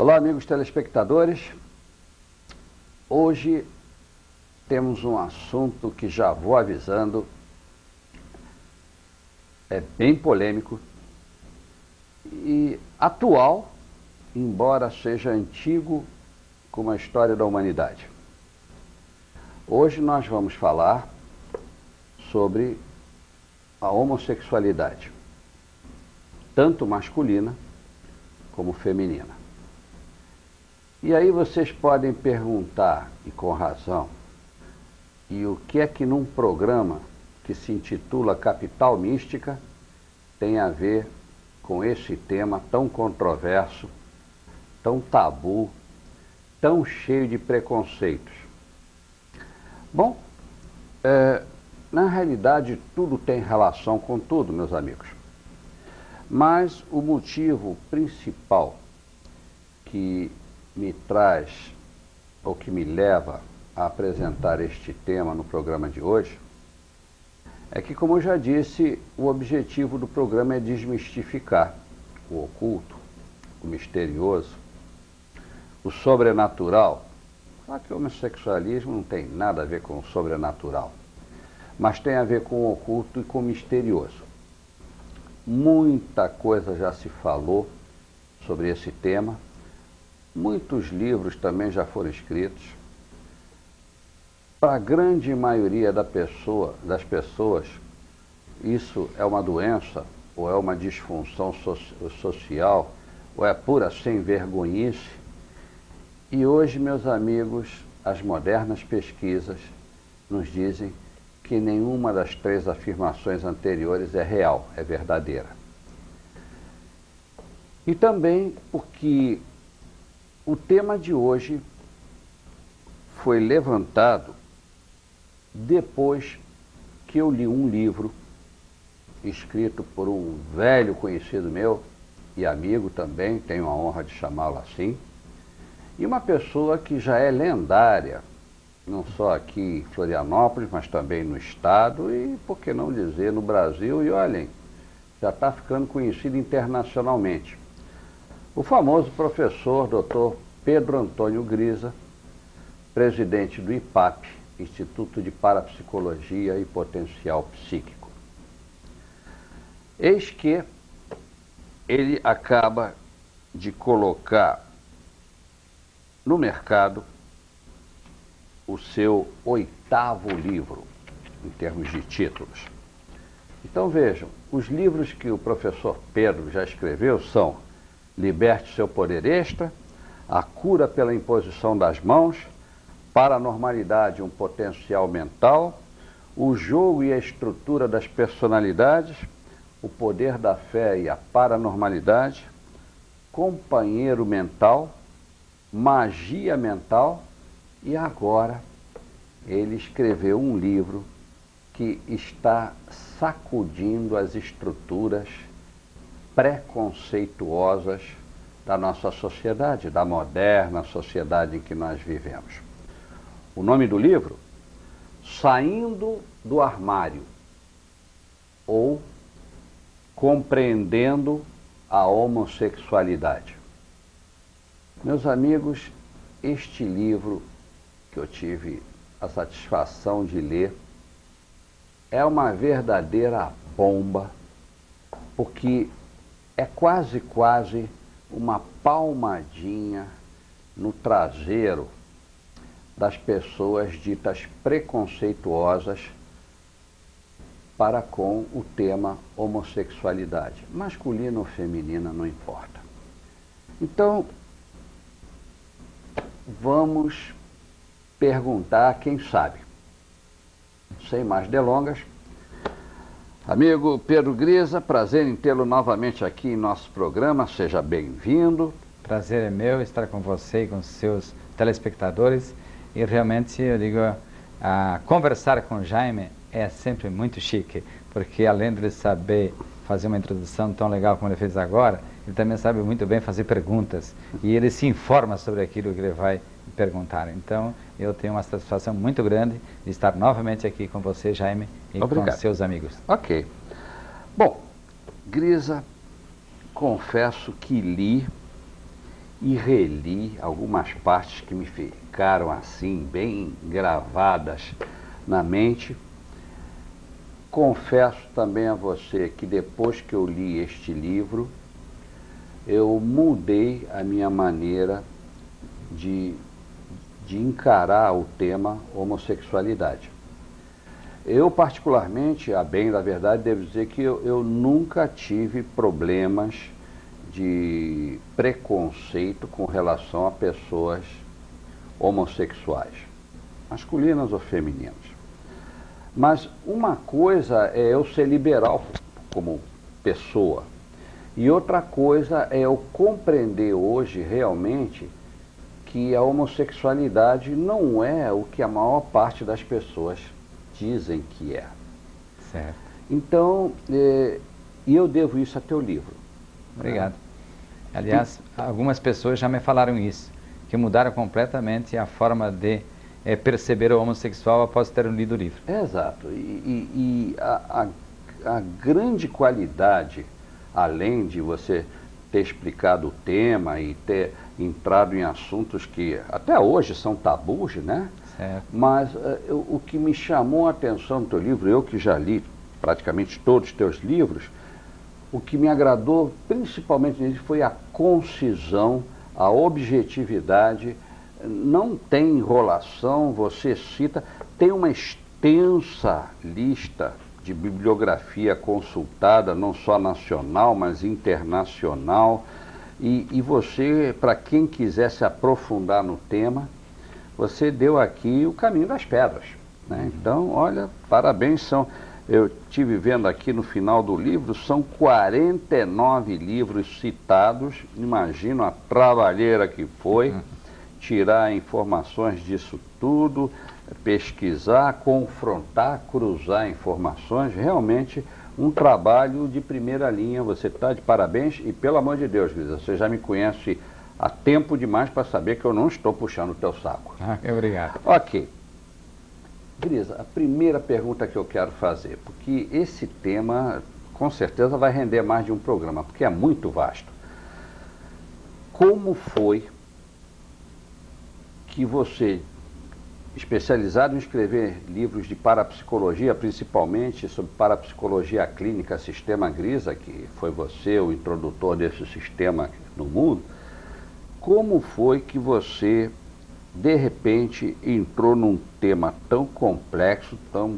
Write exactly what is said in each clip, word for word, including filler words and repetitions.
Olá, amigos telespectadores. Hoje temos um assunto que já vou avisando, é bem polêmico e atual, embora seja antigo como a história da humanidade. Hoje nós vamos falar sobre a homossexualidade, tanto masculina como feminina. E aí vocês podem perguntar, e com razão, e o que é que num programa que se intitula Capital Mística tem a ver com esse tema tão controverso, tão tabu, tão cheio de preconceitos? Bom, é, na realidade tudo tem relação com tudo, meus amigos. Mas o motivo principal que me traz, ou que me leva a apresentar este tema no programa de hoje, é que, como eu já disse, o objetivo do programa é desmistificar o oculto, o misterioso, o sobrenatural. Claro que o homossexualismo não tem nada a ver com o sobrenatural, mas tem a ver com o oculto e com o misterioso. Muita coisa já se falou sobre esse tema. Muitos livros também já foram escritos. Para a grande maioria da pessoa, das pessoas, isso é uma doença, ou é uma disfunção so social, ou é pura sem-vergonhice. E hoje, meus amigos, as modernas pesquisas nos dizem que nenhuma das três afirmações anteriores é real, é verdadeira. E também porque o tema de hoje foi levantado depois que eu li um livro escrito por um velho conhecido meu e amigo também, tenho a honra de chamá-lo assim, e uma pessoa que já é lendária, não só aqui em Florianópolis, mas também no estado e, por que não dizer, no Brasil, e olhem, já está ficando conhecido internacionalmente. O famoso professor doutor Pedro Antônio Grisa, presidente do I P A P, Instituto de Parapsicologia e Potencial Psíquico. Eis que ele acaba de colocar no mercado o seu oitavo livro, em termos de títulos. Então vejam, os livros que o professor Pedro já escreveu são Liberte Seu Poder Extra, A Cura pela Imposição das Mãos, Paranormalidade, um Potencial Mental, O Jogo e a Estrutura das Personalidades, O Poder da Fé e a Paranormalidade, Companheiro Mental, Magia Mental, e agora ele escreveu um livro que está sacudindo as estruturas preconceituosas da nossa sociedade, da moderna sociedade em que nós vivemos. O nome do livro? Saindo do Armário, ou Compreendendo a Homossexualidade. Meus amigos, este livro que eu tive a satisfação de ler é uma verdadeira bomba, porque é quase, quase uma palmadinha no traseiro das pessoas ditas preconceituosas para com o tema homossexualidade. Masculina ou feminina, não importa. Então, vamos perguntar a quem sabe. Sem mais delongas, amigo Pedro Grisa, prazer em tê-lo novamente aqui em nosso programa, seja bem-vindo. Prazer é meu estar com você e com seus telespectadores, e realmente eu digo, a conversar com o Jaime é sempre muito chique, porque além de ele saber fazer uma introdução tão legal como ele fez agora, ele também sabe muito bem fazer perguntas, e ele se informa sobre aquilo que ele vai perguntar. Então, eu tenho uma satisfação muito grande de estar novamente aqui com você, Jaime, e Obrigado. Com seus amigos. Ok. Bom, Grisa, confesso que li e reli algumas partes que me ficaram assim, bem gravadas na mente. Confesso também a você que depois que eu li este livro, eu mudei a minha maneira de, de encarar o tema homossexualidade. Eu, particularmente, a bem da verdade, devo dizer que eu, eu nunca tive problemas de preconceito com relação a pessoas homossexuais, masculinas ou femininas. Mas uma coisa é eu ser liberal como pessoa, e outra coisa é eu compreender hoje realmente que a homossexualidade não é o que a maior parte das pessoas dizem que é. Certo. Então, eh, e eu devo isso a teu livro. Obrigado. Aliás, algumas pessoas já me falaram isso, que mudaram completamente a forma de é, perceber o homossexual após ter lido o livro. Exato. E, e, e a, a, a grande qualidade, além de você ter explicado o tema e ter entrado em assuntos que até hoje são tabus, né? Certo. Mas uh, eu, o que me chamou a atenção no teu livro, eu que já li praticamente todos os teus livros, o que me agradou principalmente nele foi a concisão, a objetividade. Não tem enrolação, você cita, tem uma extensa lista de bibliografia consultada, não só nacional, mas internacional, e, e você, para quem quiser se aprofundar no tema, você deu aqui o caminho das pedras, né? Então, olha, parabéns, são, eu estive vendo aqui no final do livro, são quarenta e nove livros citados, imagino a trabalheira que foi, tirar informações disso tudo, pesquisar, confrontar, cruzar informações, realmente um trabalho de primeira linha. Você está de parabéns e, pelo amor de Deus, Grisa, você já me conhece há tempo demais para saber que eu não estou puxando o teu saco. Ah, obrigado. Ok. Grisa, a primeira pergunta que eu quero fazer, porque esse tema com certeza vai render mais de um programa, porque é muito vasto. Como foi que você, especializado em escrever livros de parapsicologia, principalmente sobre parapsicologia clínica, sistema Grisa, que foi você o introdutor desse sistema no mundo, como foi que você, de repente, entrou num tema tão complexo, tão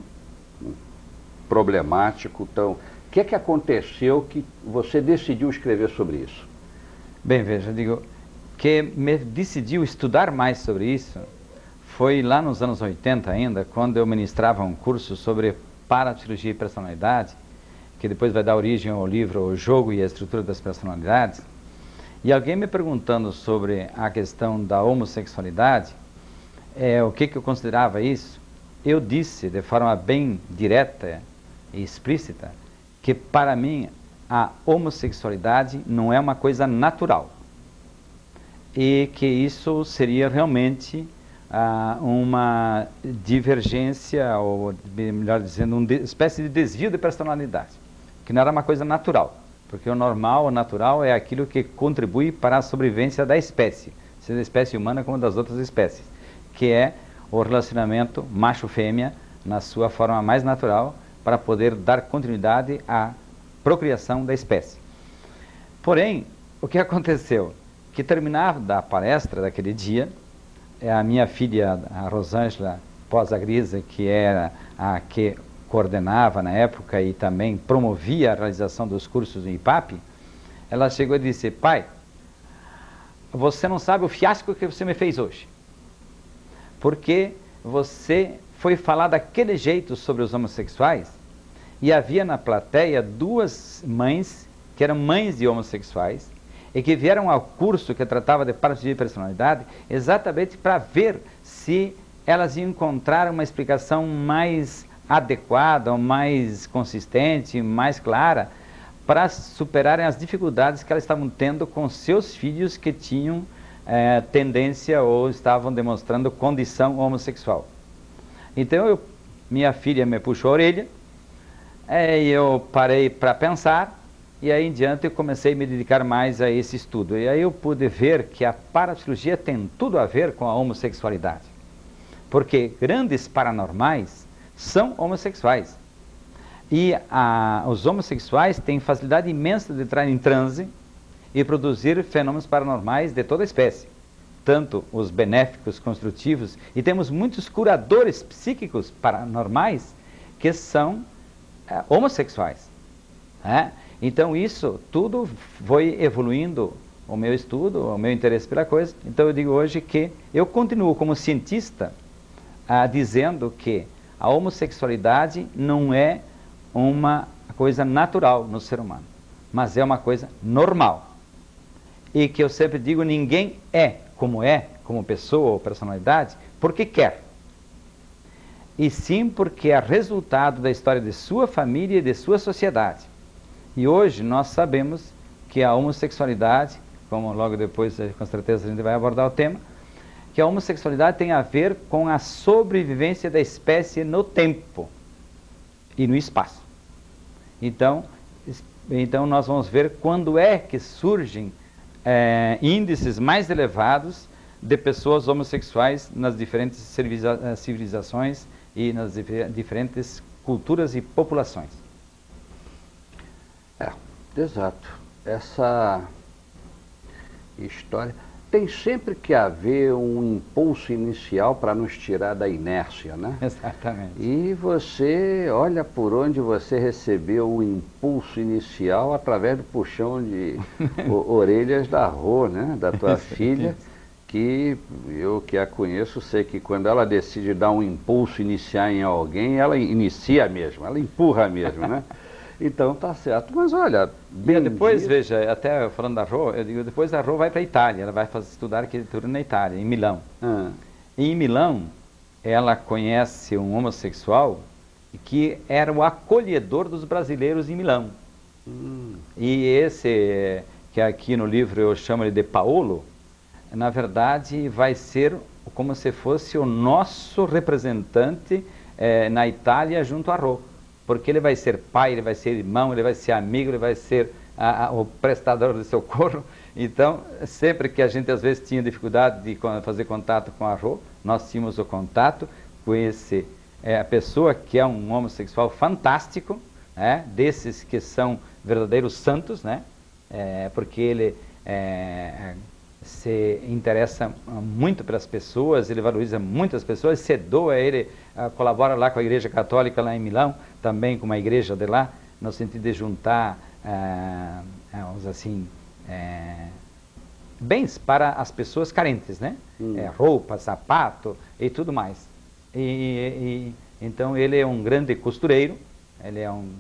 problemático, tão... O que é que aconteceu que você decidiu escrever sobre isso? Bem, veja, eu digo que me decidiu estudar mais sobre isso foi lá nos anos oitenta ainda, quando eu ministrava um curso sobre parapsicologia e personalidade, que depois vai dar origem ao livro O Jogo e a Estrutura das Personalidades. E alguém me perguntando sobre a questão da homossexualidade, é, o que, que eu considerava isso, eu disse de forma bem direta e explícita que para mim a homossexualidade não é uma coisa natural e que isso seria realmente ah, uma divergência, ou melhor dizendo, uma de, espécie de desvio de personalidade, que não era uma coisa natural. Porque o normal, o natural, é aquilo que contribui para a sobrevivência da espécie, seja da espécie humana como das outras espécies, que é o relacionamento macho-fêmea na sua forma mais natural, para poder dar continuidade à procriação da espécie. Porém, o que aconteceu? Que terminava a palestra daquele dia, a minha filha, a Rosângela Posa Grisa, que era a que coordenava na época e também promovia a realização dos cursos do I P A P, ela chegou e disse: pai, você não sabe o fiasco que você me fez hoje, porque você foi falar daquele jeito sobre os homossexuais e havia na plateia duas mães que eram mães de homossexuais e que vieram ao curso que tratava de parapsicologia e personalidade exatamente para ver se elas iam encontrar uma explicação mais adequada, ou mais consistente, mais clara, para superarem as dificuldades que elas estavam tendo com seus filhos que tinham eh, tendência ou estavam demonstrando condição homossexual. Então, eu, minha filha me puxou a orelha, eh, eu parei para pensar e aí em diante eu comecei a me dedicar mais a esse estudo. E aí eu pude ver que a parapsicologia tem tudo a ver com a homossexualidade. Porque grandes paranormais são homossexuais. E a, os homossexuais têm facilidade imensa de entrar em transe e produzir fenômenos paranormais de toda espécie. Tanto os benéficos, construtivos, e temos muitos curadores psíquicos paranormais que são é, homossexuais. Né? Então isso tudo foi evoluindo o meu estudo, o meu interesse pela coisa. Então eu digo hoje que eu continuo como cientista ah, dizendo que a homossexualidade não é uma coisa natural no ser humano, mas é uma coisa normal. E que eu sempre digo, ninguém é como é, como pessoa ou personalidade, porque quer. E sim porque é resultado da história de sua família e de sua sociedade. E hoje nós sabemos que a homossexualidade, como logo depois com certeza a gente vai abordar o tema, que a homossexualidade tem a ver com a sobrevivência da espécie no tempo e no espaço. Então, então nós vamos ver quando é que surgem é, índices mais elevados de pessoas homossexuais nas diferentes civiliza civilizações e nas diferentes culturas e populações. É, exato. Essa história tem sempre que haver um impulso inicial para nos tirar da inércia, né? Exatamente. E você olha por onde você recebeu o impulso inicial através do puxão de orelhas da Rô, né? Da tua filha, que eu que a conheço sei que quando ela decide dar um impulso inicial em alguém, ela inicia mesmo, ela empurra mesmo, né? Então tá certo, mas olha, bem depois dia... veja, até falando da Rô, eu digo, depois a Rô vai para a Itália, ela vai fazer, estudar arquitetura na Itália, em Milão. Ah. E em Milão, ela conhece um homossexual que era o acolhedor dos brasileiros em Milão. Hum. E esse, que aqui no livro eu chamo ele de Paolo, na verdade vai ser como se fosse o nosso representante eh, na Itália junto a Rô. Porque ele vai ser pai, ele vai ser irmão, ele vai ser amigo, ele vai ser a, a, o prestador de socorro. Então, sempre que a gente às vezes tinha dificuldade de fazer contato com a Rô, nós tínhamos o contato com esse, é, a pessoa que é um homossexual fantástico, né, desses que são verdadeiros santos, né, é, porque ele é, se interessa muito pelas pessoas, ele valoriza muitas pessoas, se doa, ele uh, colabora lá com a Igreja Católica lá em Milão, também com uma igreja de lá, no sentido de juntar uh, uh, assim, uh, bens para as pessoas carentes, né? Hum. É, roupa, sapato e tudo mais. E, e, então ele é um grande costureiro, ele é um,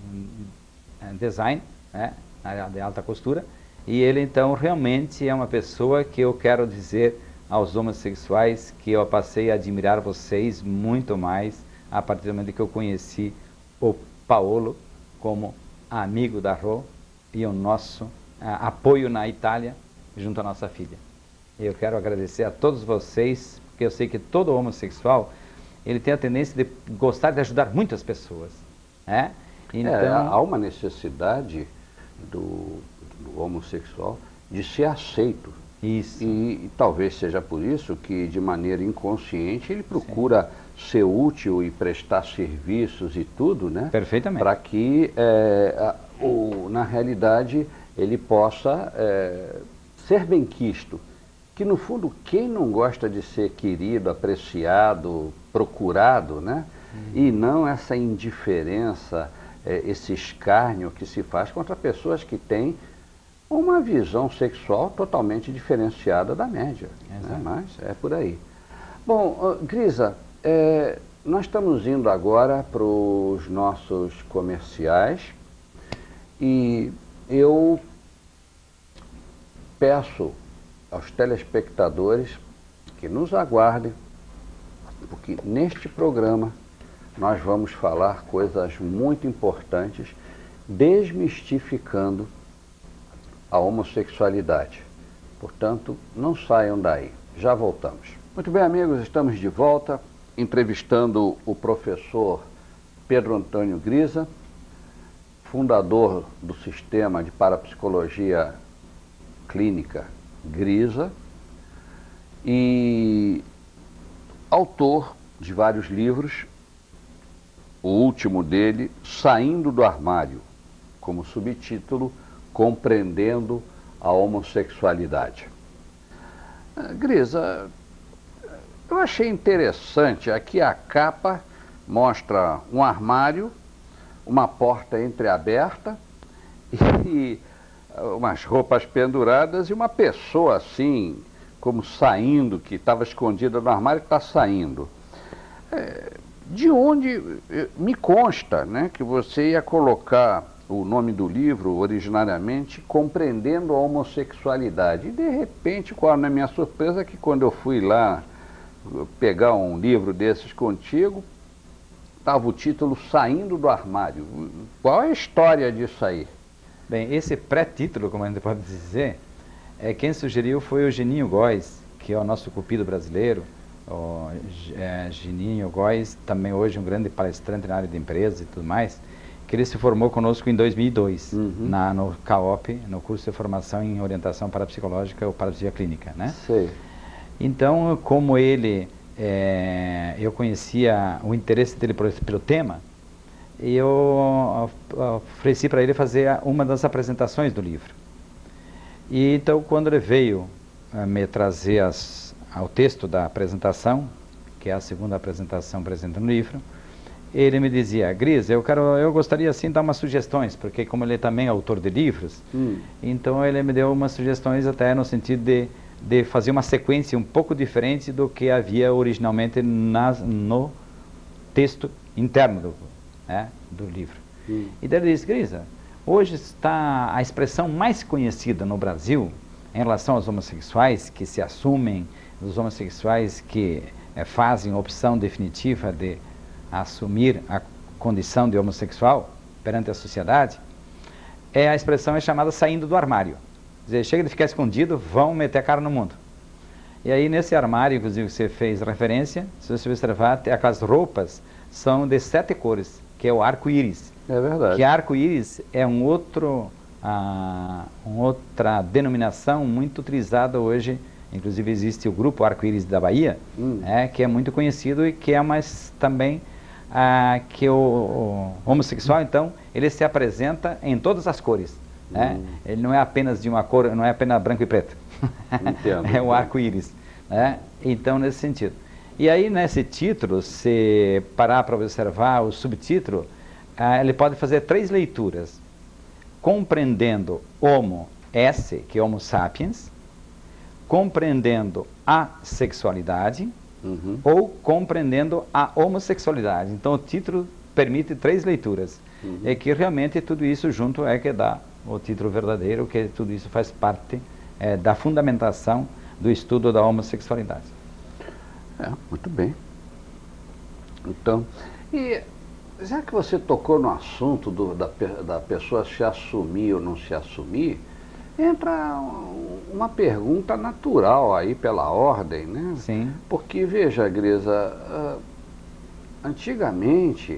um design, né, na área de alta costura. E ele, então, realmente é uma pessoa que eu quero dizer aos homossexuais que eu passei a admirar vocês muito mais a partir do momento que eu conheci o Paolo como amigo da Rô e o nosso uh, apoio na Itália junto à nossa filha. Eu quero agradecer a todos vocês, porque eu sei que todo homossexual ele tem a tendência de gostar de ajudar muitas pessoas. Né? Então, é, há uma necessidade do... do homossexual, de ser aceito. Isso. E, e talvez seja por isso que, de maneira inconsciente, ele procura Sim. ser útil e prestar serviços e tudo, né? Perfeitamente. Para que, é, a, o, na realidade, ele possa é, ser benquisto. Que, no fundo, quem não gosta de ser querido, apreciado, procurado, né? Hum. E não essa indiferença, é, esse escárnio que se faz contra pessoas que têm uma visão sexual totalmente diferenciada da média, né? Mas é por aí. Bom, uh, Grisa, é, nós estamos indo agora para os nossos comerciais e eu peço aos telespectadores que nos aguardem, porque neste programa nós vamos falar coisas muito importantes, desmistificando a homossexualidade. Portanto, não saiam daí. Já voltamos. Muito bem, amigos, estamos de volta entrevistando o professor Pedro Antônio Grisa, fundador do sistema de parapsicologia clínica Grisa e autor de vários livros, o último dele, Saindo do Armário, como subtítulo, Compreendendo a Homossexualidade. Grisa, eu achei interessante, aqui a capa mostra um armário, uma porta entreaberta e umas roupas penduradas e uma pessoa assim, como saindo, que estava escondida no armário, que está saindo. É, de onde me consta, né, que você ia colocar o nome do livro, originariamente, Compreendendo a Homossexualidade. E, de repente, qual é a minha surpresa, que quando eu fui lá pegar um livro desses contigo, estava o título Saindo do Armário. Qual é a história disso aí? Bem, esse pré-título, como a gente pode dizer, é, quem sugeriu foi o Geninho Góes, que é o nosso cupido brasileiro. O é, Geninho Góes, também hoje um grande palestrante na área de empresas e tudo mais, que ele se formou conosco em dois mil e dois, uhum. na, no C A O P, no curso de formação em orientação parapsicológica ou parapsicologia clínica, né? Sei. Então, como ele, é, eu conhecia o interesse dele por, pelo tema, eu ofereci para ele fazer uma das apresentações do livro. E então, quando ele veio uh, me trazer as, ao texto da apresentação, que é a segunda apresentação presente no livro, ele me dizia: Gris, eu, quero, eu gostaria assim de dar umas sugestões, porque como ele também é autor de livros, hum. então ele me deu umas sugestões até no sentido de, de fazer uma sequência um pouco diferente do que havia originalmente nas, no texto interno do, né, do livro. Hum. E daí ele disse: Grisa, hoje está a expressão mais conhecida no Brasil em relação aos homossexuais que se assumem, os homossexuais que é, fazem a opção definitiva de assumir a condição de homossexual perante a sociedade, é a expressão é chamada saindo do armário. Quer dizer, chega de ficar escondido, vão meter a cara no mundo. E aí nesse armário, inclusive, que você fez referência, se você observar, aquelas roupas são de sete cores, que é o arco-íris. É verdade. Que arco-íris é um outro, ah, uma outra denominação muito utilizada hoje. Inclusive existe o grupo Arco-Íris da Bahia, hum. é, que é muito conhecido e que é mais também ah, que o, o homossexual, então, ele se apresenta em todas as cores. Hum. Né? Ele não é apenas de uma cor, não é apenas branco e preto. Entendo. É o arco-íris. Né? Então, nesse sentido. E aí, nesse título, se parar para observar o subtítulo, ah, ele pode fazer três leituras. Compreendendo Homo S, que é Homo sapiens, compreendendo a sexualidade, uhum. ou compreendendo a homossexualidade. Então o título permite três leituras. Uhum. É que realmente tudo isso junto é que dá o título verdadeiro, que tudo isso faz parte é, da fundamentação do estudo da homossexualidade. É, muito bem. Então, e já que você tocou no assunto do, da, da pessoa se assumir ou não se assumir, entra uma pergunta natural aí pela ordem, né? Sim. Porque, veja, Grisa, uh, antigamente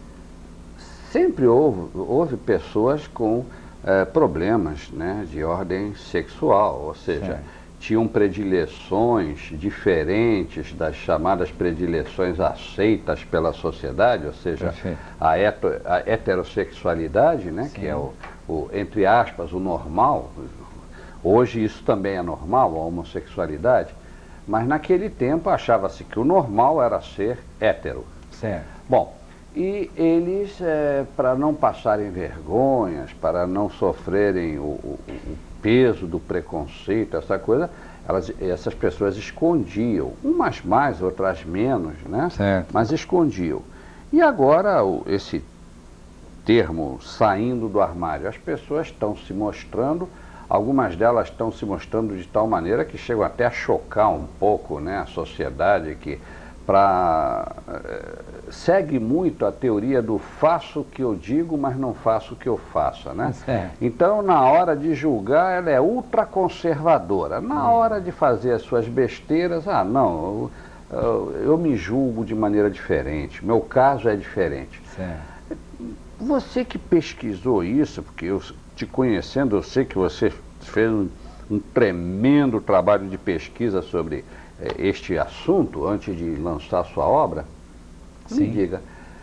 sempre houve, houve pessoas com uh, problemas, né, de ordem sexual, ou seja, certo. tinham predileções diferentes das chamadas predileções aceitas pela sociedade, ou seja, a, heto, a heterossexualidade, né, que é o O, entre aspas, o normal. Hoje isso também é normal, a homossexualidade, mas naquele tempo achava-se que o normal era ser hétero. Certo. Bom, e eles, é, para não passarem vergonhas, para não sofrerem o, o, o peso do preconceito, essa coisa, elas, essas pessoas escondiam, umas mais, outras menos, né? Certo. Mas escondiam. E agora o, esse termo saindo do armário, as pessoas estão se mostrando, algumas delas estão se mostrando de tal maneira que chegam até a chocar um pouco, né, a sociedade, que pra, segue muito a teoria do faço o que eu digo, mas não faço o que eu faço, né? É. Então, na hora de julgar, ela é ultraconservadora. Na hora de fazer as suas besteiras, ah, não, eu, eu me julgo de maneira diferente, meu caso é diferente. Certo. Você que pesquisou isso, porque eu te conhecendo, eu sei que você fez um, um tremendo trabalho de pesquisa sobre eh, este assunto antes de lançar sua obra. Sim. Me diga,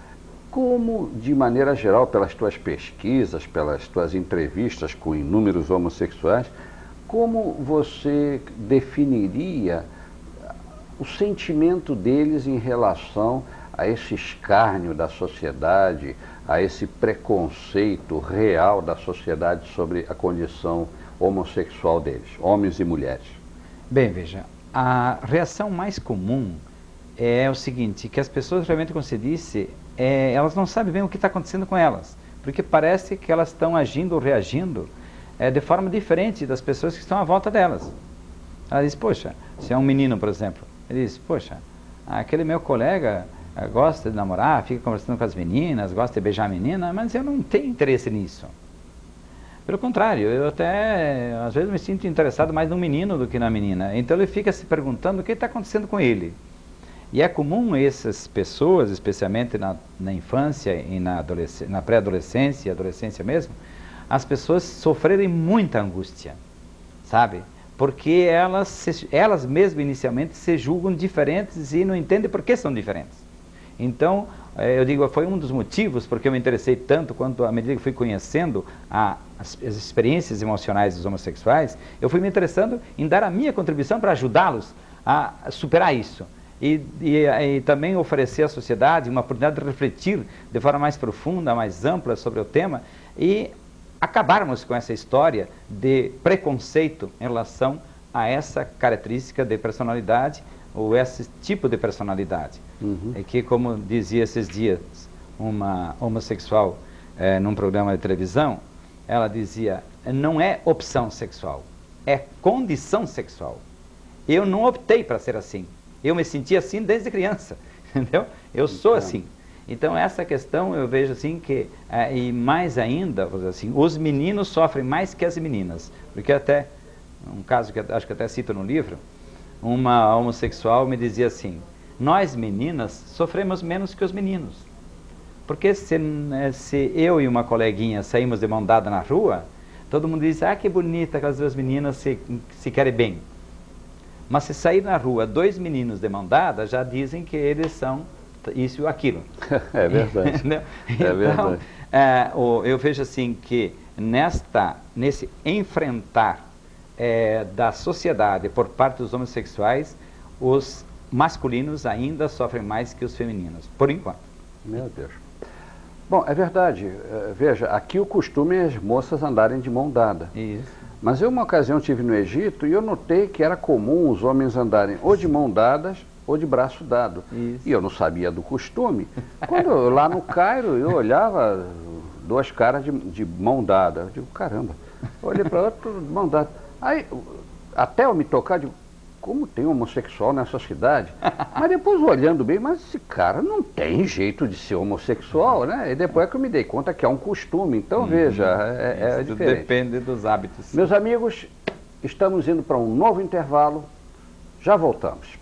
como, de maneira geral, pelas tuas pesquisas, pelas tuas entrevistas com inúmeros homossexuais, como você definiria o sentimento deles em relação a esse escárnio da sociedade, a esse preconceito real da sociedade sobre a condição homossexual deles, homens e mulheres? Bem, veja, a reação mais comum é o seguinte, que as pessoas realmente, como se disse, é, elas não sabem bem o que está acontecendo com elas, porque parece que elas estão agindo ou reagindo é, de forma diferente das pessoas que estão à volta delas. Ela diz, poxa, se é um menino, por exemplo, ele diz, poxa, aquele meu colega eh, gosta de namorar, fica conversando com as meninas, gosta de beijar a menina, mas eu não tenho interesse nisso. Pelo contrário, eu até, às vezes, me sinto interessado mais no menino do que na menina. Então ele fica se perguntando o que está acontecendo com ele. E é comum essas pessoas, especialmente na, na infância e na, na pré-adolescência e adolescência mesmo, as pessoas sofrerem muita angústia, sabe? Porque elas, se, elas mesmas inicialmente se julgam diferentes e não entendem por que são diferentes. Então, eu digo, foi um dos motivos porque eu me interessei tanto quanto à medida que fui conhecendo a, as, as experiências emocionais dos homossexuais, eu fui me interessando em dar a minha contribuição para ajudá-los a superar isso. E, e, e também oferecer à sociedade uma oportunidade de refletir de forma mais profunda, mais ampla sobre o tema e acabarmos com essa história de preconceito em relação a essa característica de personalidade ou esse tipo de personalidade. Uhum. É que, como dizia esses dias uma homossexual é, num programa de televisão, ela dizia, não é opção sexual, é condição sexual. Eu não optei para ser assim, eu me senti assim desde criança, entendeu? Eu sou assim. Então essa questão eu vejo assim que, é, e mais ainda, assim, os meninos sofrem mais que as meninas, porque até, um caso que eu acho que até cito no livro, uma homossexual me dizia assim, nós meninas sofremos menos que os meninos, porque se, se eu e uma coleguinha saímos de mão dada na rua, todo mundo diz, ah, que bonita, aquelas duas meninas se, se querem bem. Mas se sair na rua dois meninos de mão dada, já dizem que eles são isso ou aquilo. É verdade. Então, é verdade. É, eu vejo assim que nesta, nesse enfrentar é, da sociedade por parte dos homossexuais, os masculinos ainda sofrem mais que os femininos, por enquanto. Meu Deus. Bom, é verdade. Veja, aqui o costume é as moças andarem de mão dada. Isso. Mas eu uma ocasião estive no Egito e eu notei que era comum os homens andarem ou de mão dadas ou de braço dado. Isso. E eu não sabia do costume. Quando eu, lá no Cairo, eu olhava duas caras de, de mão dada. Eu digo, caramba. Eu olhei para outro, de mão dada. Aí, até eu me tocar, digo, como tem homossexual nessa cidade? Mas depois olhando bem, mas esse cara não tem jeito de ser homossexual, né? E depois é que eu me dei conta que é um costume. Então, uhum. veja, é, é diferente. Depende dos hábitos. Meus amigos, estamos indo para um novo intervalo. Já voltamos.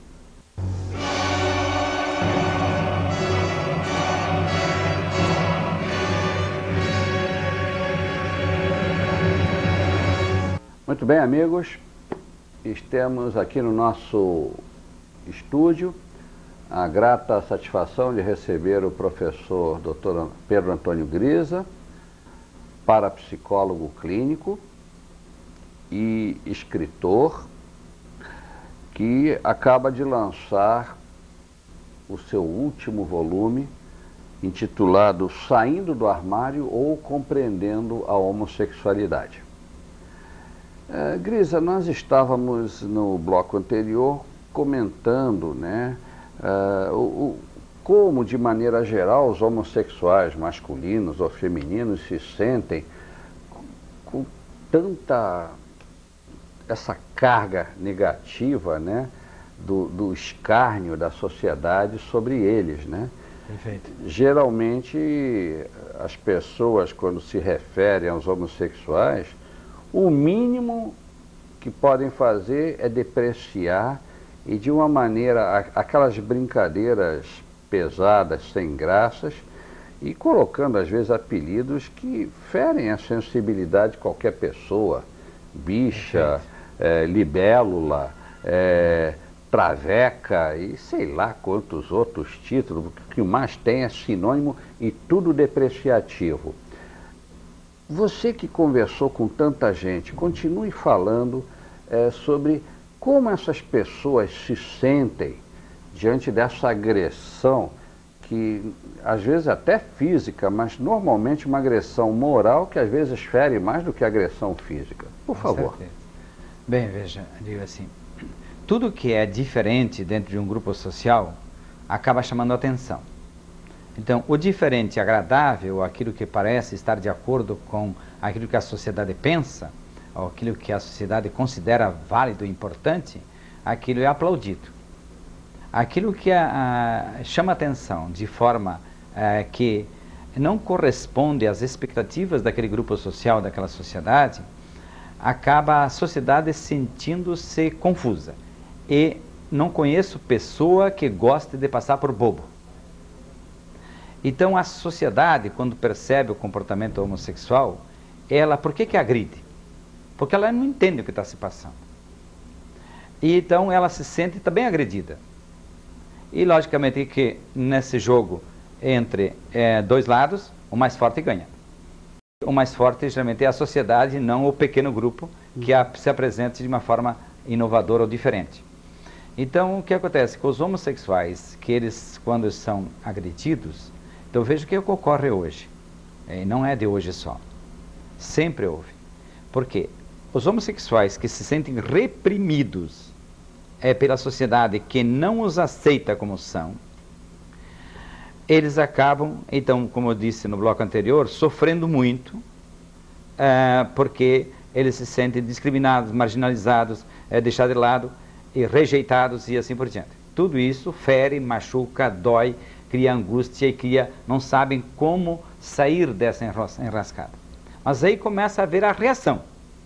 Muito bem, amigos. Estamos aqui no nosso estúdio, a grata satisfação de receber o professor doutor Pedro Antônio Grisa, parapsicólogo clínico e escritor, que acaba de lançar o seu último volume, intitulado Saindo do Armário ou Compreendendo a Homossexualidade. Uh, Grisa, nós estávamos no bloco anterior comentando, né, uh, o, o, como de maneira geral os homossexuais masculinos ou femininos se sentem com, com tanta essa carga negativa, né, do, do escárnio da sociedade sobre eles, né? Perfeito. Geralmente as pessoas, quando se referem aos homossexuais, o mínimo que podem fazer é depreciar e de uma maneira, aquelas brincadeiras pesadas, sem graças, e colocando às vezes apelidos que ferem a sensibilidade de qualquer pessoa, bicha, é, libélula, é, traveca e sei lá quantos outros títulos, o que mais tem é sinônimo e tudo depreciativo. Você que conversou com tanta gente, continue falando é, sobre como essas pessoas se sentem diante dessa agressão, que às vezes até física, mas normalmente uma agressão moral que às vezes fere mais do que agressão física. Por Com favor. certeza. Bem, veja, digo assim, tudo que é diferente dentro de um grupo social acaba chamando atenção. Então, o diferente agradável, aquilo que parece estar de acordo com aquilo que a sociedade pensa, ou aquilo que a sociedade considera válido e importante, aquilo é aplaudido. Aquilo que a, a, chama atenção de forma a, que não corresponde às expectativas daquele grupo social, daquela sociedade, acaba a sociedade sentindo-se confusa. E não conheço pessoa que goste de passar por bobo. Então a sociedade, quando percebe o comportamento homossexual, ela, por que que agride? Porque ela não entende o que está se passando. E então ela se sente também agredida. E logicamente que nesse jogo entre é, dois lados, o mais forte ganha. O mais forte geralmente é a sociedade, não o pequeno grupo que a, se apresenta de uma forma inovadora ou diferente. Então o que acontece com os homossexuais, que eles quando são agredidos, então veja o que ocorre hoje, e não é de hoje só, sempre houve. Por quê? Os homossexuais que se sentem reprimidos é pela sociedade que não os aceita como são, eles acabam, então, como eu disse no bloco anterior, sofrendo muito, uh, porque eles se sentem discriminados, marginalizados, uh, deixados de lado, e rejeitados e assim por diante. Tudo isso fere, machuca, dói, cria angústia e cria, não sabem como sair dessa enrascada. Mas aí começa a haver a reação.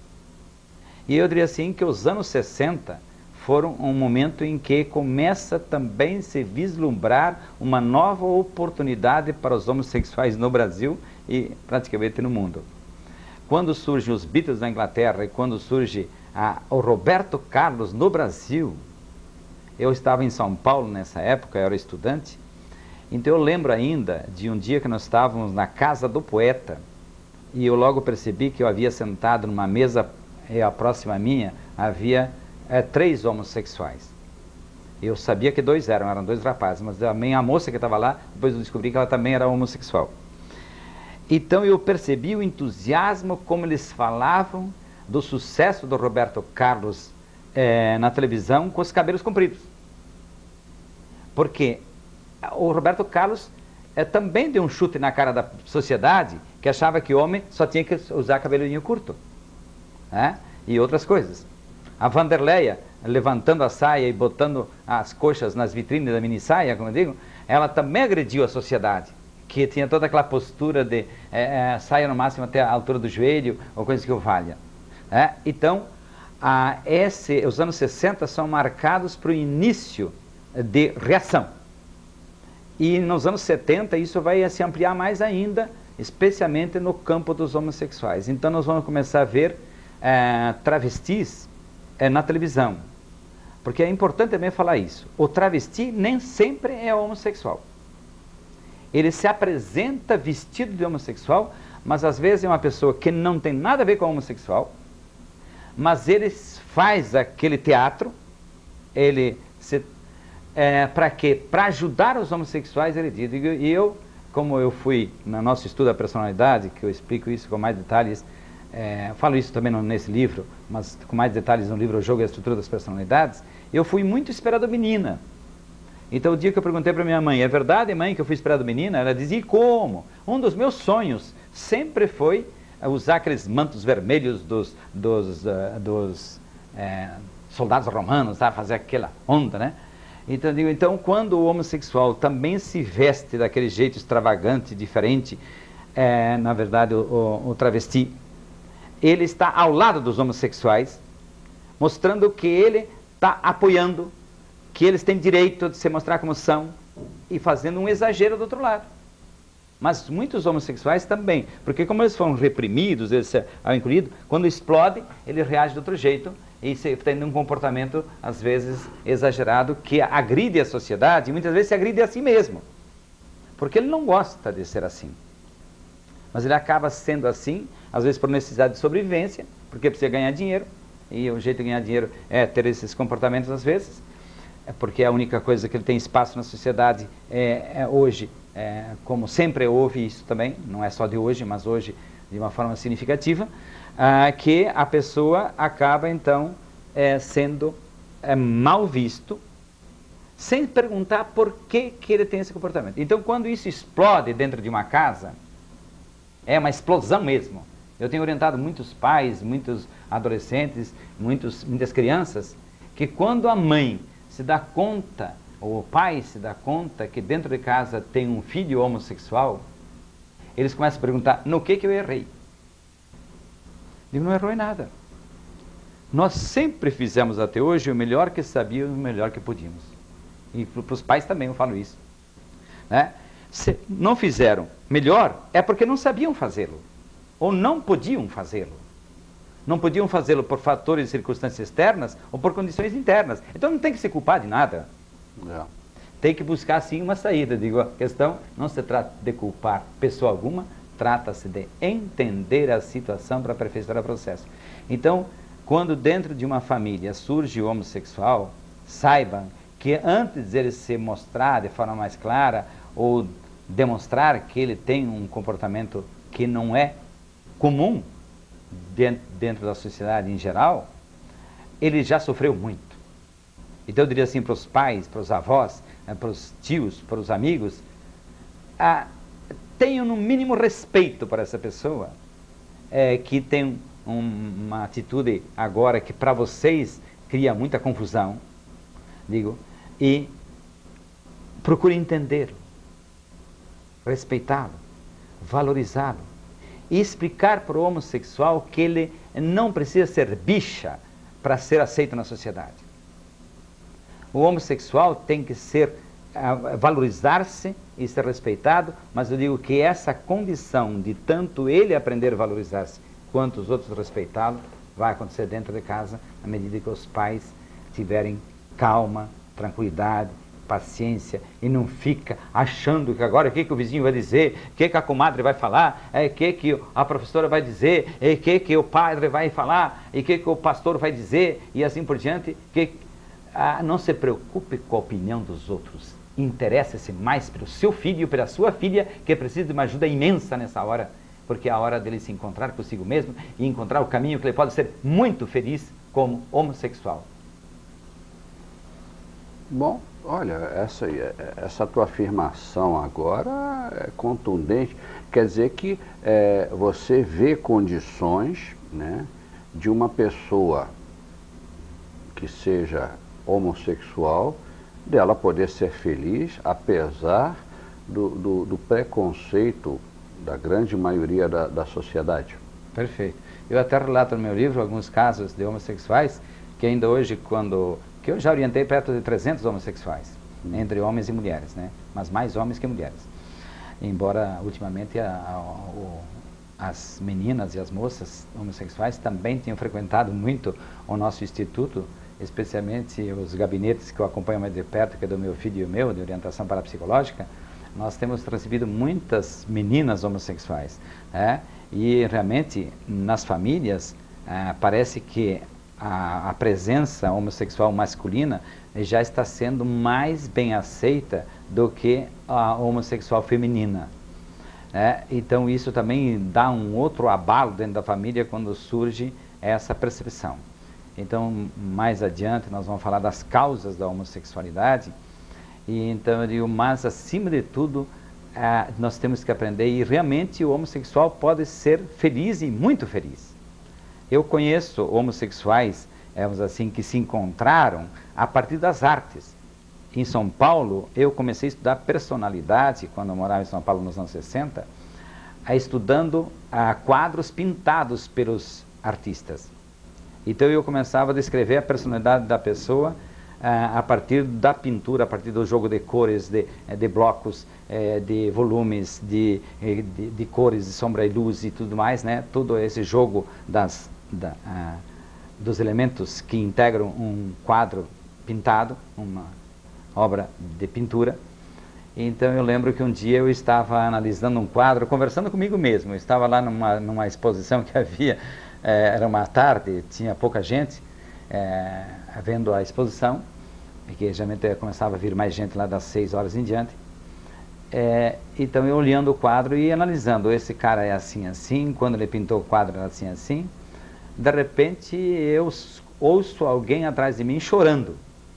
E eu diria assim que os anos sessenta foram um momento em que começa também a se vislumbrar uma nova oportunidade para os homossexuais no Brasil e praticamente no mundo. Quando surgem os Beatles na Inglaterra e quando surge a, o Roberto Carlos no Brasil, eu estava em São Paulo nessa época, eu era estudante, então eu lembro ainda de um dia que nós estávamos na casa do poeta e eu logo percebi que eu havia sentado numa mesa, e a próxima minha havia é, três homossexuais. Eu sabia que dois eram, eram dois rapazes, mas também a moça que estava lá, depois eu descobri que ela também era homossexual. Então eu percebi o entusiasmo como eles falavam do sucesso do Roberto Carlos é, na televisão com os cabelos compridos. Porque o Roberto Carlos é, também deu um chute na cara da sociedade que achava que homem só tinha que usar cabelinho curto, né? E outras coisas. A Vanderleia, levantando a saia e botando as coxas nas vitrines da mini saia, como eu digo, ela também agrediu a sociedade, que tinha toda aquela postura de é, é, saia no máximo até a altura do joelho, ou coisa que o valha. É? Então, a, esse, os anos sessenta são marcados para o início de reação. E nos anos setenta isso vai se ampliar mais ainda, especialmente no campo dos homossexuais. Então nós vamos começar a ver é, travestis é, na televisão. Porque é importante também falar isso. O travesti nem sempre é homossexual. Ele se apresenta vestido de homossexual, mas às vezes é uma pessoa que não tem nada a ver com homossexual, mas ele faz aquele teatro, ele se... É, para quê? Para ajudar os homossexuais, ele diz. E eu, como eu fui no nosso estudo da personalidade, que eu explico isso com mais detalhes, é, falo isso também nesse livro, mas com mais detalhes no livro O Jogo e a Estrutura das Personalidades, eu fui muito esperado menina. Então o dia que eu perguntei para minha mãe, é verdade, mãe, que eu fui esperado menina? Ela dizia, e como? Um dos meus sonhos sempre foi usar aqueles mantos vermelhos dos, dos, uh, dos é, soldados romanos, tá? Fazer aquela onda, né? Então, digo, então, quando o homossexual também se veste daquele jeito extravagante, diferente, é, na verdade, o, o, o travesti, ele está ao lado dos homossexuais, mostrando que ele está apoiando, que eles têm direito de se mostrar como são, e fazendo um exagero do outro lado. mas muitos homossexuais também, porque como eles foram reprimidos, eles são encolhidos, quando explode, ele reage de outro jeito, e se, tem um comportamento, às vezes, exagerado, que agride a sociedade, e muitas vezes se agride a si mesmo, porque ele não gosta de ser assim. Mas ele acaba sendo assim, às vezes por necessidade de sobrevivência, porque precisa ganhar dinheiro, e o jeito de ganhar dinheiro é ter esses comportamentos às vezes, é porque a única coisa que ele tem espaço na sociedade é, é hoje, é, como sempre houve isso também, não é só de hoje, mas hoje de uma forma significativa, ah, que a pessoa acaba então é, sendo é, mal visto, sem perguntar por que, que ele tem esse comportamento. Então quando isso explode dentro de uma casa, é uma explosão mesmo. Eu tenho orientado muitos pais, muitos adolescentes, muitos, muitas crianças, que quando a mãe se dá conta, ou o pai se dá conta que dentro de casa tem um filho homossexual, eles começam a perguntar, no que que eu errei? Digo, não errou em nada. Nós sempre fizemos até hoje o melhor que sabíamos, o melhor que podíamos. E para os pais também eu falo isso. Né? Se não fizeram melhor, é porque não sabiam fazê-lo. Ou não podiam fazê-lo. Não podiam fazê-lo por fatores e circunstâncias externas ou por condições internas. Então não tem que se culpar de nada. É. Tem que buscar sim uma saída. Digo, a questão não se trata de culpar pessoa alguma, trata-se de entender a situação para aperfeiçoar o processo. Então, quando dentro de uma família surge o homossexual, saibam que antes de ele se mostrar de forma mais clara ou demonstrar que ele tem um comportamento que não é comum dentro, dentro da sociedade em geral, ele já sofreu muito. Então eu diria assim para os pais, para os avós, né, para os tios, para os amigos, ah, tenham no mínimo respeito por essa pessoa, é, que tem um, uma atitude agora que para vocês cria muita confusão, digo, e procure entendê-lo, respeitá-lo, valorizá-lo, e explicar para o homossexual que ele não precisa ser bicha para ser aceito na sociedade. O homossexual tem que ser, uh, valorizar-se e ser respeitado, mas eu digo que essa condição de tanto ele aprender a valorizar-se, quanto os outros respeitá-lo, vai acontecer dentro de casa, à medida que os pais tiverem calma, tranquilidade, paciência, e não fica achando que agora o que, que o vizinho vai dizer, o que, que a comadre vai falar, o é, que, que a professora vai dizer, o que, que o padre vai falar, e o que, que o pastor vai dizer, e assim por diante. Que, ah, não se preocupe com a opinião dos outros, interesse-se mais pelo seu filho e pela sua filha, que precisa de uma ajuda imensa nessa hora, porque é a hora dele se encontrar consigo mesmo e encontrar o caminho que ele pode ser muito feliz como homossexual. Bom, olha, essa, essa tua afirmação agora é contundente. Quer dizer que é, você vê condições, né, de uma pessoa que seja homossexual, dela poder ser feliz, apesar do, do, do preconceito da grande maioria da, da sociedade. Perfeito. Eu até relato no meu livro alguns casos de homossexuais que ainda hoje, quando... que eu já orientei perto de trezentos homossexuais, hum. entre homens e mulheres, né? Mas mais homens que mulheres. Embora, ultimamente, a, a, o, as meninas e as moças homossexuais também tenham frequentado muito o nosso instituto, especialmente os gabinetes que eu acompanho mais de perto, que é do meu filho e o meu, de orientação parapsicológica. Nós temos recebido muitas meninas homossexuais, né? E realmente, nas famílias, ah, parece que A, a presença homossexual masculina já está sendo mais bem aceita do que a homossexual feminina. É, então isso também dá um outro abalo dentro da família quando surge essa percepção. Então mais adiante nós vamos falar das causas da homossexualidade, e então eu digo, mas acima de tudo é, nós temos que aprender, e realmente o homossexual pode ser feliz e muito feliz. Eu conheço homossexuais, vamos assim, que se encontraram a partir das artes. Em São Paulo, eu comecei a estudar personalidade, quando eu morava em São Paulo nos anos sessenta, a, estudando a, quadros pintados pelos artistas. Então eu começava a descrever a personalidade da pessoa a, a partir da pintura, a partir do jogo de cores, de, de blocos, eh, de volumes, de, de, de cores, de sombra e luz e tudo mais, né? Todo esse jogo das, da, ah, dos elementos que integram um quadro pintado, uma obra de pintura. Então eu lembro que um dia eu estava analisando um quadro, conversando comigo mesmo. Eu estava lá numa, numa exposição que havia, eh, era uma tarde, tinha pouca gente eh, vendo a exposição, porque geralmente começava a vir mais gente lá das seis horas em diante. Eh, então eu olhando o quadro e analisando, esse cara é assim, assim, quando ele pintou o quadro era assim, assim. De repente eu ouço alguém atrás de mim chorando.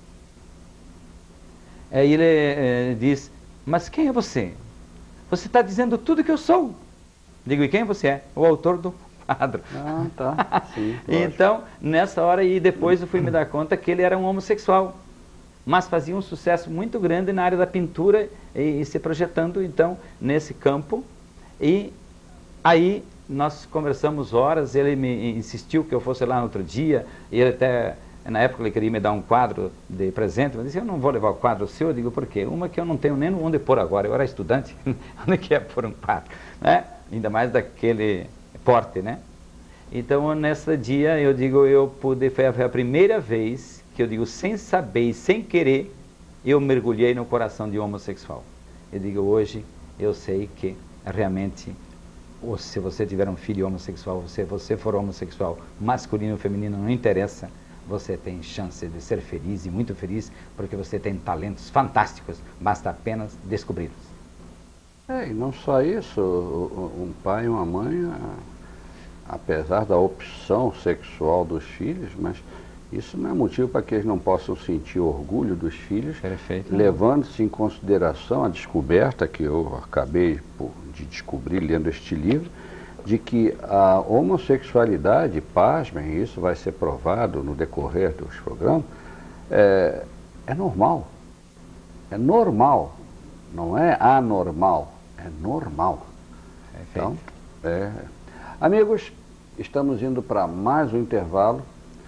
Aí ele eh, diz: mas quem é você? Você está dizendo tudo que eu sou. Digo, e quem você é? O autor do quadro. Ah, tá. Sim, então, nessa hora, e depois eu fui me dar conta que ele era um homossexual, mas fazia um sucesso muito grande na área da pintura e, e se projetando, então, nesse campo. E aí nós conversamos horas, ele me insistiu que eu fosse lá no outro dia, e ele até... Na época ele queria me dar um quadro de presente, mas disse, eu não vou levar o quadro seu. Eu digo, por quê? Uma que eu não tenho nem onde pôr agora, eu era estudante, onde que é pôr um quadro, né? Ainda mais daquele porte, né? Então, nesse dia, eu digo, eu pude, foi a primeira vez que eu digo, sem saber e sem querer, eu mergulhei no coração de um homossexual. Eu digo, hoje, eu sei que realmente, ou se você tiver um filho homossexual, se você for homossexual, masculino ou feminino, não interessa, você tem chance de ser feliz e muito feliz, porque você tem talentos fantásticos, basta apenas descobri-los. É, e não só isso, um pai e uma mãe, apesar da opção sexual dos filhos, mas isso não é motivo para que eles não possam sentir orgulho dos filhos, levando-se em consideração a descoberta que eu acabei de descobrir lendo este livro, de que a homossexualidade, pasmem, isso vai ser provado no decorrer dos programas, é, é normal. É normal. Não é anormal, é normal. Então, é. Amigos, estamos indo para mais um intervalo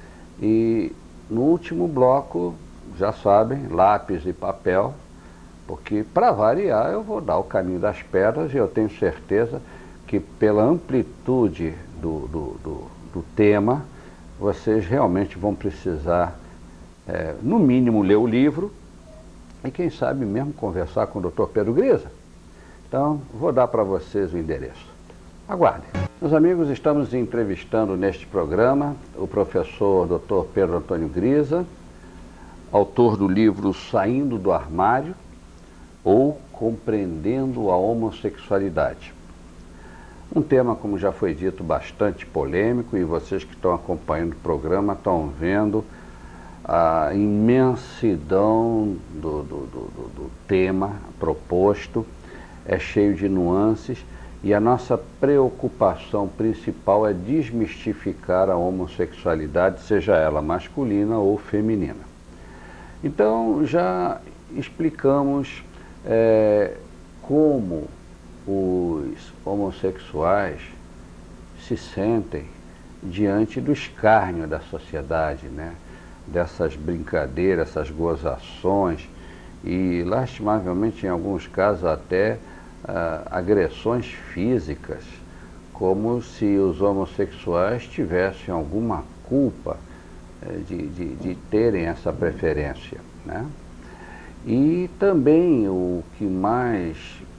e no último bloco, já sabem, lápis e papel, porque para variar eu vou dar o caminho das pedras e eu tenho certeza que pela amplitude do, do, do, do tema, vocês realmente vão precisar, é, no mínimo, ler o livro e, quem sabe, mesmo conversar com o doutor Pedro Grisa. Então, vou dar para vocês o endereço. Aguardem. Meus amigos, estamos entrevistando neste programa o professor doutor Pedro Antônio Grisa, autor do livro Saindo do Armário ou Compreendendo a Homossexualidade. Um tema, como já foi dito, bastante polêmico, e vocês que estão acompanhando o programa estão vendo a imensidão do, do, do, do tema proposto, é cheio de nuances, e a nossa preocupação principal é desmistificar a homossexualidade, seja ela masculina ou feminina. Então, já explicamos é, como os homossexuais se sentem diante do escárnio da sociedade, né? Dessas brincadeiras, essas gozações e, lastimavelmente, em alguns casos, até ah, agressões físicas, como se os homossexuais tivessem alguma culpa eh, de, de, de terem essa preferência, né? E também o que mais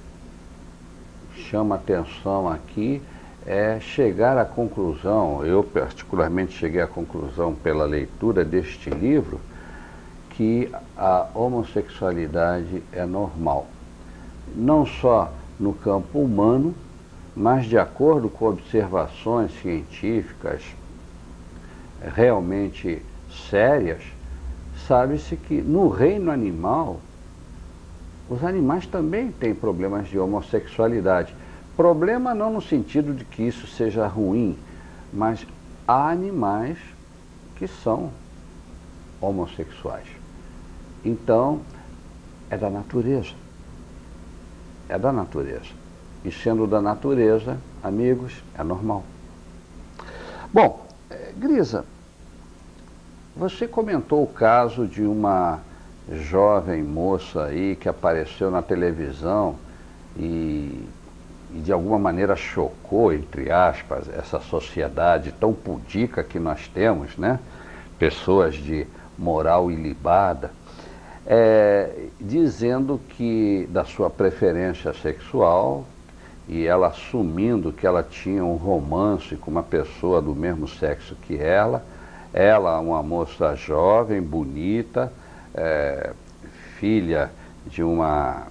chama atenção aqui é chegar à conclusão, eu particularmente cheguei à conclusão pela leitura deste livro, que a homossexualidade é normal. Não só no campo humano, mas de acordo com observações científicas realmente sérias, sabe-se que no reino animal, os animais também têm problemas de homossexualidade. Problema não no sentido de que isso seja ruim, mas há animais que são homossexuais. Então, é da natureza. É da natureza. E sendo da natureza, amigos, é normal. Bom, Grisa, você comentou o caso de uma jovem moça aí que apareceu na televisão e, e de alguma maneira chocou, entre aspas, essa sociedade tão pudica que nós temos, né? Pessoas de moral ilibada, é, dizendo que da sua preferência sexual, e ela assumindo que ela tinha um romance com uma pessoa do mesmo sexo que ela, ela, uma moça jovem, bonita, é, filha de uma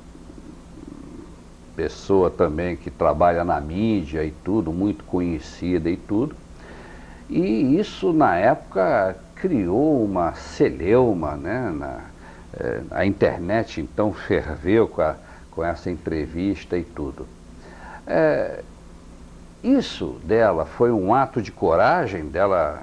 pessoa também que trabalha na mídia e tudo, muito conhecida e tudo. E isso, na época, criou uma celeuma, né? Na, é, a internet, então, ferveu com, a, com essa entrevista e tudo. É, isso dela foi um ato de coragem, dela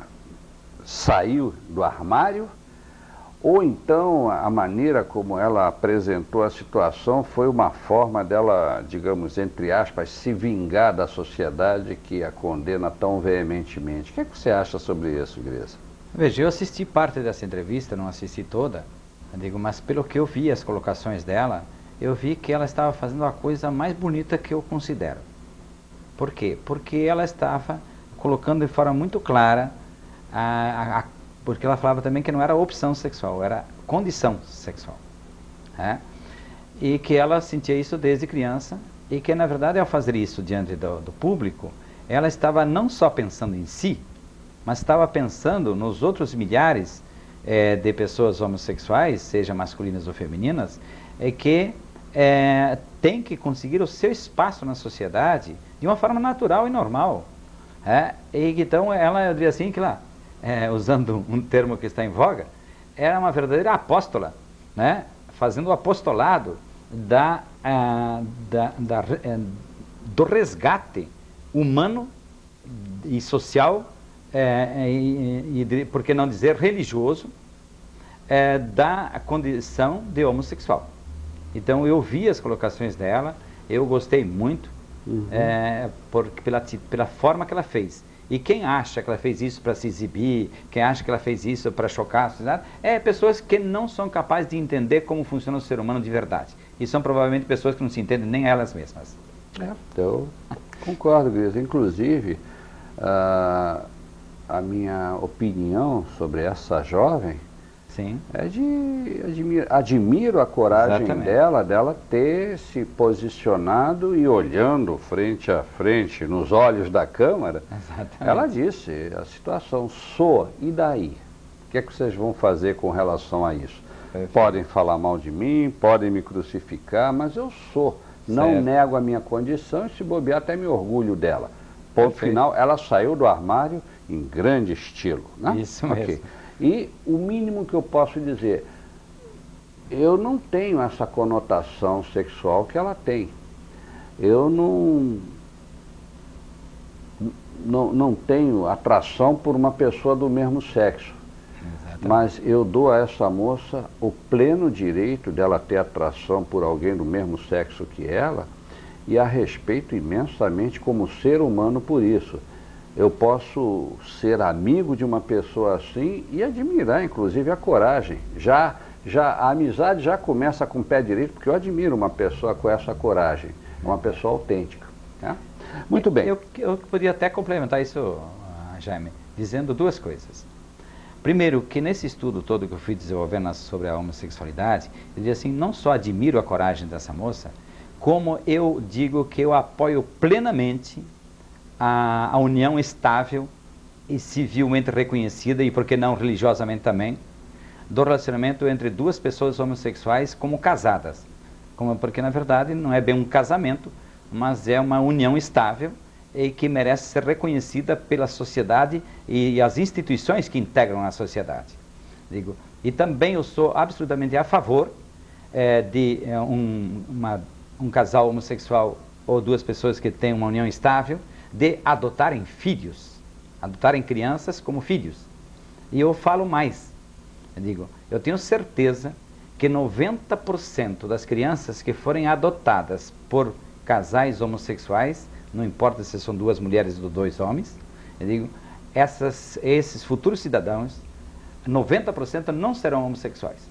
saiu do armário, ou então a maneira como ela apresentou a situação foi uma forma dela, digamos, entre aspas, se vingar da sociedade que a condena tão veementemente. O que é que você acha sobre isso, Grisa? Veja, eu assisti parte dessa entrevista, não assisti toda, eu digo, mas pelo que eu vi as colocações dela, eu vi que ela estava fazendo a coisa mais bonita que eu considero. Por quê? Porque ela estava colocando de forma muito clara, a, a, a, porque ela falava também que não era opção sexual, era condição sexual. Né? E que ela sentia isso desde criança, e que na verdade ao fazer isso diante do, do público, ela estava não só pensando em si, mas estava pensando nos outros milhares é, de pessoas homossexuais, seja masculinas ou femininas, é que é, tem que conseguir o seu espaço na sociedade de uma forma natural e normal. É? E então ela, eu diria assim, que lá, é, usando um termo que está em voga, era uma verdadeira apóstola, né? Fazendo o apostolado da, ah, da, da, é, do resgate humano e social, é, e, e, por que não dizer religioso, é, da condição de homossexual. Então eu vi as colocações dela, eu gostei muito, uhum. é, por, pela, pela forma que ela fez. E quem acha que ela fez isso para se exibir, quem acha que ela fez isso para chocar a sociedade, é pessoas que não são capazes de entender como funciona o ser humano de verdade. E são provavelmente pessoas que não se entendem nem elas mesmas. É, eu concordo, Grisa. Inclusive, a, a minha opinião sobre essa jovem, sim, é de admiro, admiro a coragem Exatamente. dela, dela ter se posicionado e olhando frente a frente, nos olhos da Câmara. Exatamente. Ela disse, a situação soa, e daí? O que é que vocês vão fazer com relação a isso? Perfeito. Podem falar mal de mim, podem me crucificar, mas eu sou. Não certo. nego a minha condição e se bobear até me orgulho dela. Ponto Perfeito. final, ela saiu do armário em grande estilo. Né? Isso mesmo. Okay. E o mínimo que eu posso dizer, eu não tenho essa conotação sexual que ela tem. Eu não, não, não tenho atração por uma pessoa do mesmo sexo. Exatamente. Mas eu dou a essa moça o pleno direito dela ter atração por alguém do mesmo sexo que ela e a respeito imensamente como ser humano por isso. Eu posso ser amigo de uma pessoa assim e admirar, inclusive, a coragem. Já, já, a amizade já começa com o pé direito, porque eu admiro uma pessoa com essa coragem, uma pessoa autêntica. Né? Muito bem. Eu, eu poderia até complementar isso, Jaime, dizendo duas coisas. Primeiro, que nesse estudo todo que eu fui desenvolvendo sobre a homossexualidade, eu diria assim, não só admiro a coragem dessa moça, como eu digo que eu apoio plenamente A, a união estável e civilmente reconhecida, e por que não religiosamente também, do relacionamento entre duas pessoas homossexuais como casadas. Como, porque na verdade não é bem um casamento, mas é uma união estável e que merece ser reconhecida pela sociedade e, e as instituições que integram a sociedade. Digo, e também eu sou absolutamente a favor é, de é, um, uma, um casal homossexual ou duas pessoas que têm uma união estável, de adotarem filhos, adotarem crianças como filhos. E eu falo mais, eu digo, eu tenho certeza que noventa por cento das crianças que forem adotadas por casais homossexuais, não importa se são duas mulheres ou dois homens, eu digo, essas, esses futuros cidadãos noventa por cento não serão homossexuais.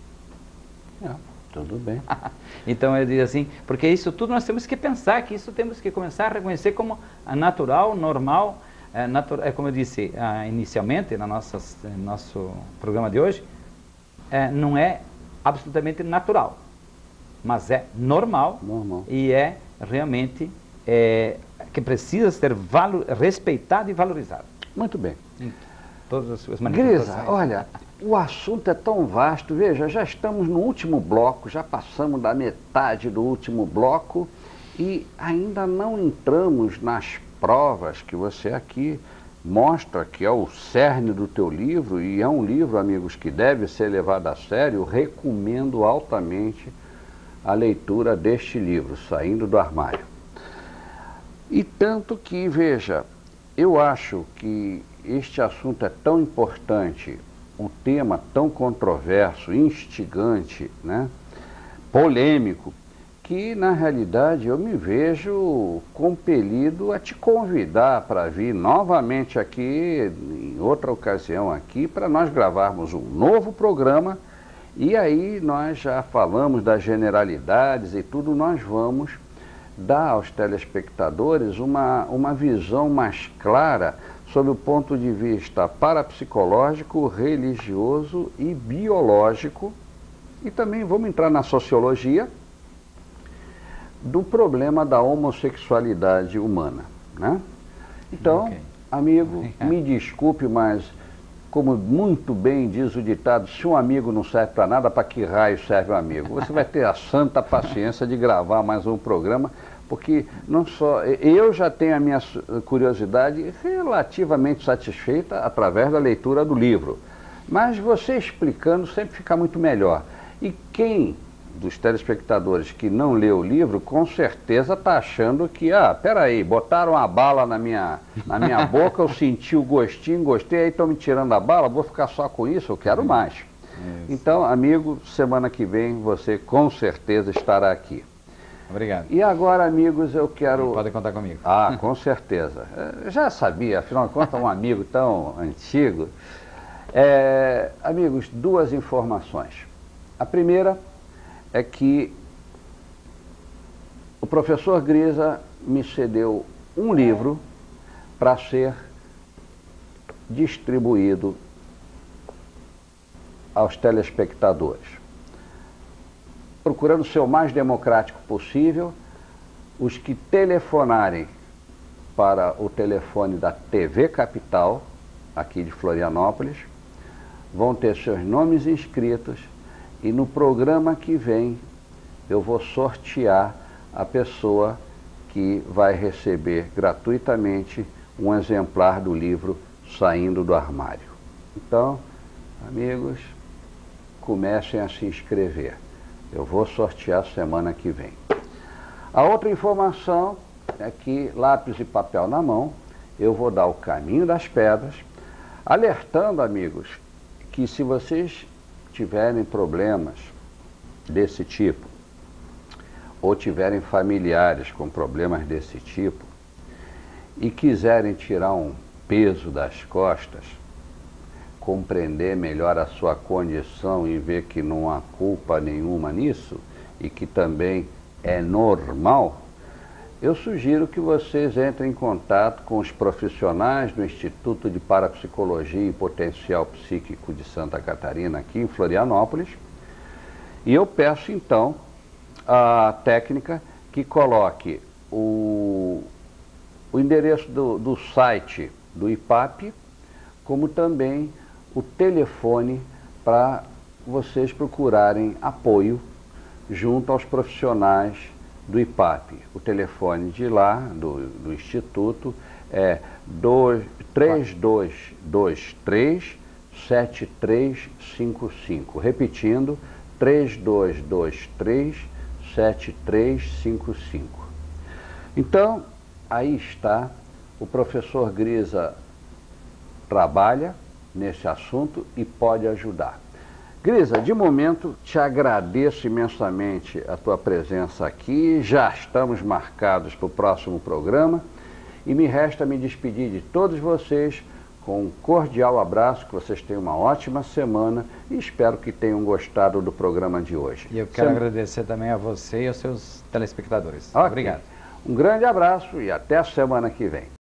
É, tudo bem. Então eu digo assim, porque isso tudo nós temos que pensar, que isso temos que começar a reconhecer como natural, normal, é, natural, é como eu disse ah, inicialmente no nosso, nosso programa de hoje, é, não é absolutamente natural, mas é normal, normal. E é realmente é, que precisa ser valo, respeitado e valorizado. Muito bem. Em todas as suas manifestações. Grisa, olha, o assunto é tão vasto, veja, já estamos no último bloco, já passamos da metade do último bloco e ainda não entramos nas provas que você aqui mostra que é o cerne do teu livro, e é um livro, amigos, que deve ser levado a sério. Recomendo altamente a leitura deste livro, Saindo do Armário. E tanto que, veja, eu acho que este assunto é tão importante, um tema tão controverso, instigante, né, polêmico, que na realidade eu me vejo compelido a te convidar para vir novamente aqui, em outra ocasião aqui, para nós gravarmos um novo programa, e aí nós já falamos das generalidades e tudo, nós vamos dar aos telespectadores uma, uma visão mais clara sob o ponto de vista parapsicológico, religioso e biológico, e também vamos entrar na sociologia do problema da homossexualidade humana, né? Então, okay. Amigo, me desculpe, mas como muito bem diz o ditado, se um amigo não serve para nada, para que raio serve um amigo? Você vai ter a santa paciência de gravar mais um programa, porque não só eu já tenho a minha curiosidade relativamente satisfeita através da leitura do livro, mas você explicando sempre fica muito melhor. E quem dos telespectadores que não leu o livro, com certeza está achando que, ah, peraí, botaram a bala na minha, na minha boca, eu senti o gostinho, gostei, aí estão me tirando a bala, vou ficar só com isso, eu quero mais. Isso. Então, amigo, semana que vem você com certeza estará aqui. Obrigado. E agora, amigos, eu quero... Pode contar comigo. Ah, com certeza. Eu já sabia, afinal de contas, um amigo tão antigo. É, amigos, duas informações. A primeira é que o professor Grisa me cedeu um livro para ser distribuído aos telespectadores, procurando ser o mais democrático possível. Os que telefonarem para o telefone da T V Capital, aqui de Florianópolis, vão ter seus nomes inscritos, e no programa que vem eu vou sortear a pessoa que vai receber gratuitamente um exemplar do livro Saindo do Armário. Então, amigos, comecem a se inscrever. Eu vou sortear semana que vem. A outra informação é que, lápis e papel na mão, eu vou dar o caminho das pedras, alertando, amigos, que se vocês tiverem problemas desse tipo, ou tiverem familiares com problemas desse tipo, e quiserem tirar um peso das costas, compreender melhor a sua condição e ver que não há culpa nenhuma nisso, e que também é normal, eu sugiro que vocês entrem em contato com os profissionais do Instituto de Parapsicologia e Potencial Psíquico de Santa Catarina, aqui em Florianópolis, e eu peço então a técnica que coloque o, o endereço do, do site do I P A P, como também o telefone para vocês procurarem apoio junto aos profissionais do I P A P. O telefone de lá, do, do Instituto, é três dois dois três, sete três cinco cinco. Repetindo, três dois dois três, sete três cinco cinco. Então, aí está, o professor Grisa trabalha nesse assunto e pode ajudar. Grisa, de momento, te agradeço imensamente a tua presença aqui, já estamos marcados para o próximo programa, e me resta me despedir de todos vocês com um cordial abraço, que vocês tenham uma ótima semana e espero que tenham gostado do programa de hoje. E eu quero Sem... agradecer também a você e aos seus telespectadores. Okay. Obrigado. Um grande abraço e até a semana que vem.